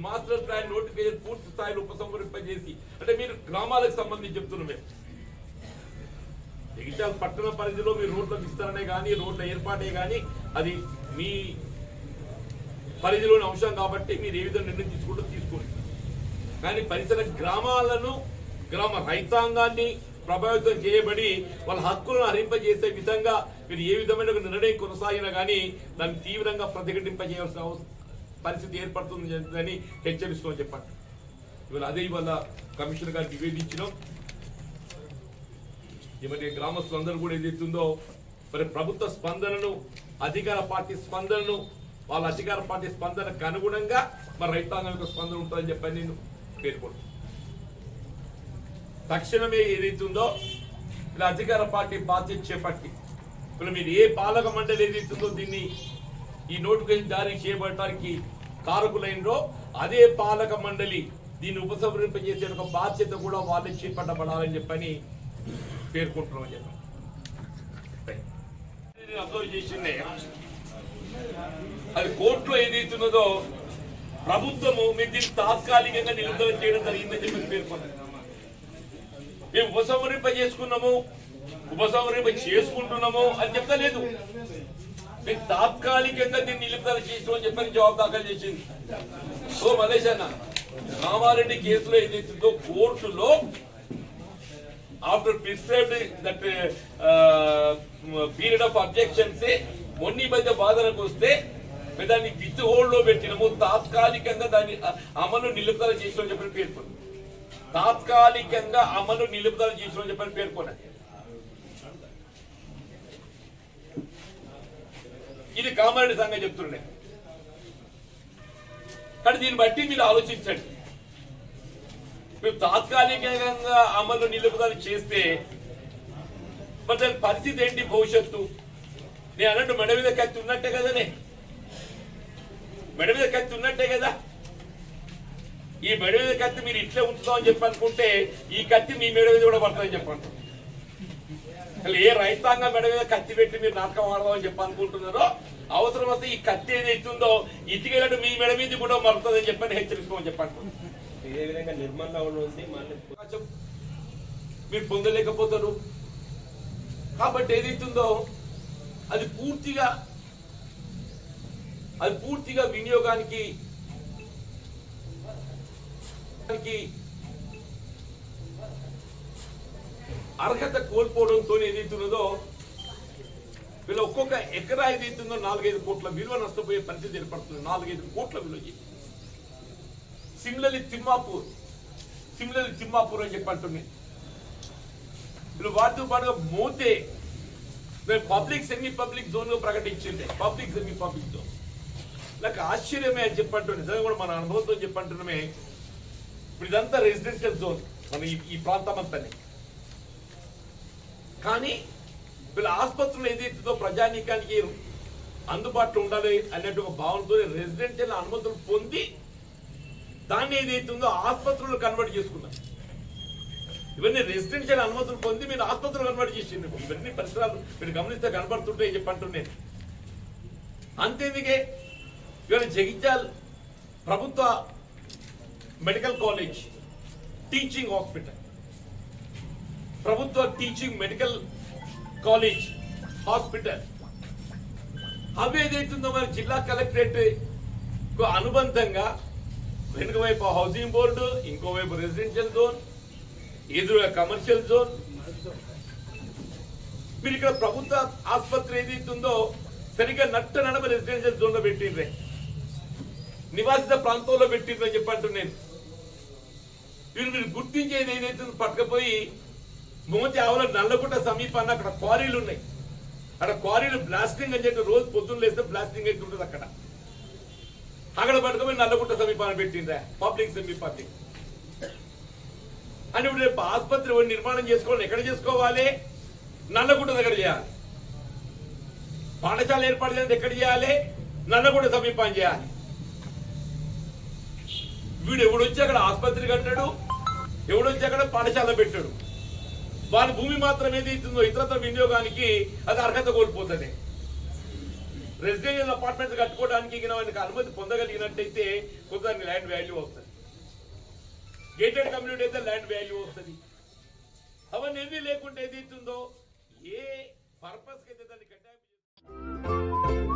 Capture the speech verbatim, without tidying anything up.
Master plan notification పూర్తి స్థాయిలో ఉపసంహరింపజేసి అంటే మీరు గ్రామాలకు సంబంధించి చెప్తున్నాం మేము జగిత్యాల పట్టణ పరిధిలో మీరు రోడ్ల విస్తరణే కానీ రోడ్ల ఏర్పాటే కానీ అది మీ పరిధిలోని అంశం కాబట్టి మీరు ఏ విధంగా నిర్ణయం తీసుకుంటూ తీసుకోండి కానీ పరిసర గ్రామాలను గ్రామ రైతాంగాన్ని ప్రభావితం చేయబడి వాళ్ళ హక్కులను హరింపజేసే విధంగా మీరు ఏ విధమైన నిర్ణయం కొనసాగినా కానీ దాన్ని తీవ్రంగా ప్రతిఘటింపజేయాల్సిన పరిస్థితి ఏర్పడుతుందని హెచ్చరిస్తూ చెప్పండి ఇవాళ అదే ఇవాళ కమిషనర్ గారు నివేదించినాం మరి గ్రామస్తులందరూ కూడా ఏదైతుందో మరి ప్రభుత్వ స్పందనను అధికార పార్టీ స్పందనను వాళ్ళ అధికార పార్టీ స్పందనకు అనుగుణంగా మరి రైతాంగం యొక్క స్పందన ఉంటుందని చెప్పని నేను పేర్కొంటున్నాను తక్షణమే ఏదైతుందో ఇలా అధికార పార్టీ బాధ్యత చేపట్టి ఇప్పుడు మీరు ఏ పాలక మండలి ఏదైతుందో దీన్ని ఈ నోటిఫికేషన్ జారీ చేయబడటానికి కారకులైనరో అదే పాలక మండలి దీన్ని ఉపసంహరింపజేసే ఒక బాధ్యత కూడా వాళ్ళే చేపట్టబడాలని చెప్పని పేర్కొంటున్నామని చెప్పాను అబ్జర్వ్ చేసిందే అది కోర్టులో ఏదైతున్నదో ప్రభుత్వము మీరు దీన్ని తాత్కాలికంగా నిలుపుదల చేయడం జరిగిందని చెప్పి పేర్కొన్నారు మేము ఉపసంహరింప చేసుకున్నాము ఉపసంహరింప చేసుకుంటున్నాము అని చెప్తలేదు మేము తాత్కాలికంగా దీన్ని నిలుపుదల చేసామని చెప్పని జవాబు దాఖలు చేసింది ఓ మలేష్ అన్న రామారెడ్డి కేసులో ఏదైతుందో కోర్టులో after prescribed that period of objections మొన్ని మధ్య వాదనకు వస్తే దాన్ని విత్ హోల్డ్ లో పెట్టినము తాత్కాలికంగా దాన్ని అమలు నిలుపుదల చేసామని చెప్పని పేర్కొంది తాత్కాలికంగా అమలు నిలుపుదల చేసామని చెప్పని పేర్కొన్నది ఇది కామారెడ్డి సంఘం చెప్తున్నాయి కానీ దీన్ని బట్టి మీరు ఆలోచించండి మేము తాత్కాలికంగా అమలు నిలుపుదల చేస్తే మరి దాని పరిస్థితి ఏంటి భవిష్యత్తు నేను అన్నట్టు మెడ మీద కత్తి ఉన్నట్టే కదనే మెడ మీద కత్తి ఉన్నట్టే కదా ఈ మెడ మీద కత్తి మీరు ఇట్లే ఉంచుతామని చెప్పి అనుకుంటే ఈ కత్తి మీ మెడ మీద కూడా పడుతుందని చెప్పండి అసలు ఏ రైతాంగం మెడ మీద కత్తి పెట్టి మీరు నాటకం ఆడదామని చెప్పి అనుకుంటున్నారో అవసరం వస్తే ఈ కత్తి ఏదైతుందో ఇటుకెళ్ళట్టు మీ మెడ మీద కూడా మరుతుందని చెప్పని హెచ్చరిస్తామని చెప్పండి ఏ విధంగా నిర్మాణంలో ఉంది మీరు పొందలేకపోతారు కాబట్టి ఏదైతుందో అది పూర్తిగా అది పూర్తిగా వినియోగానికి అర్హత కోల్పోవడంతో ఏదైతున్నదో వీళ్ళ ఒక్కొక్క ఎకరా ఏదైతుందో నాలుగైదు కోట్ల విలువ నష్టపోయే పరిస్థితి ఏర్పడుతుంది నాలుగైదు కోట్ల విలువ సిమ్లలి తిమ్మాపూర్ సిమ్లలి తిమ్మాపూర్ అని చెప్పి అంటున్నాయి వీళ్ళు వాటితో పాటుగా Mothe public semi public zone గా ప్రకటించింది పబ్లిక్ సెమీ పబ్లిక్ జోన్ నాకు ఆశ్చర్యమే అని చెప్పంటున్నాయి నిజంగా కూడా మన అనుభవంతో చెప్పంటున్నామే ఇప్పుడు ఇదంతా రెసిడెన్షియల్ జోన్ మన ఈ ప్రాంతం అంతా కానీ వీళ్ళ ఆసుపత్రులు ఏదైతుందో ప్రజానీకానికి అందుబాటులో ఉండాలి అన్నట్టు ఒక భావనతో రెసిడెన్షియల్ అనుమతులు పొంది దాన్ని ఏదైతుందో ఆసుపత్రులు కన్వర్ట్ చేసుకున్నారు ఇవన్నీ రెసిడెన్షియల్ అనుమతులు పొంది మీరు ఆసుపత్రులు కన్వర్ట్ చేసింది ఇవన్నీ పరిసరాలు మీరు గమనిస్తే కనబడుతుంటాయి చెప్పంటున్నాను అంతేందుకే ఇవాళ జగిత్యాల ప్రభుత్వ మెడికల్ కాలేజ్ టీచింగ్ హాస్పిటల్ ప్రభుత్వ టీచింగ్ మెడికల్ కాలేజ్ హాస్పిటల్ అవి ఏదైతుందో మరి జిల్లా కలెక్టరేట్ అనుబంధంగా వెనుక వైపు హౌసింగ్ బోర్డు ఇంకోవైపు రెసిడెన్షియల్ జోన్ ఎదురుగా కమర్షియల్ జోన్ మీరు ఇక్కడ ప్రభుత్వ ఆసుపత్రి ఏదైతుందో సరిగ్గా నట్ట నడమ రెసిడెన్షియల్ జోన్ లో పెట్టిండ్రే నివాసిత ప్రాంతంలో పెట్టిండ్రని చెప్పంటున్నాను వీళ్ళు మీరు గుర్తించేది ఏదైతే పట్టుకపోయి మోతి ఆవుల నల్లగుట్ట సమీపాన్ని అక్కడ క్వారీలు ఉన్నాయి అక్కడ క్వారీలు బ్లాస్టింగ్ అని చెప్పి రోజు పొద్దున్న లేస్తే బ్లాస్టింగ్ అయితే ఉంటుంది అక్కడ అక్కడ పట్టుకుపోయి నల్లగుట్ట సమీపాన్ని పెట్టిండ్రా పబ్లిక్ సెమీ పబ్లిక్ అని ఇప్పుడు రేపు ఆసుపత్రి నిర్మాణం చేసుకోవాలి ఎక్కడ చేసుకోవాలి నల్లగుట్ట దగ్గర చేయాలి పాఠశాల ఏర్పాటు చేయాలి ఎక్కడ చేయాలి నల్లగుట్ట సమీపం చేయాలి వీడు ఎవడొచ్చి అక్కడ ఆసుపత్రి కట్టాడు ఎవడొచ్చి అక్కడ పాఠశాల పెట్టాడు వారి భూమి మాత్రం ఏదైతుందో ఇతరత్ర వినియోగానికి అది అర్హత కోల్పోతుంది రెసిడెన్షియల్ అపార్ట్మెంట్స్ కట్టుకోవడానికి ఆయనకు అనుమతి పొందగలిగినట్టయితే కొంత ల్యాండ్ వాల్యూ వస్తుంది. గేటెడ్ కమ్యూనిటీ అయితే ల్యాండ్ వాల్యూ వస్తుంది. అవన్నీ ఎన్ని లేకుండా ఏదైతుందో ఏ పర్పస్కి అయితే దాన్ని కట్టాలి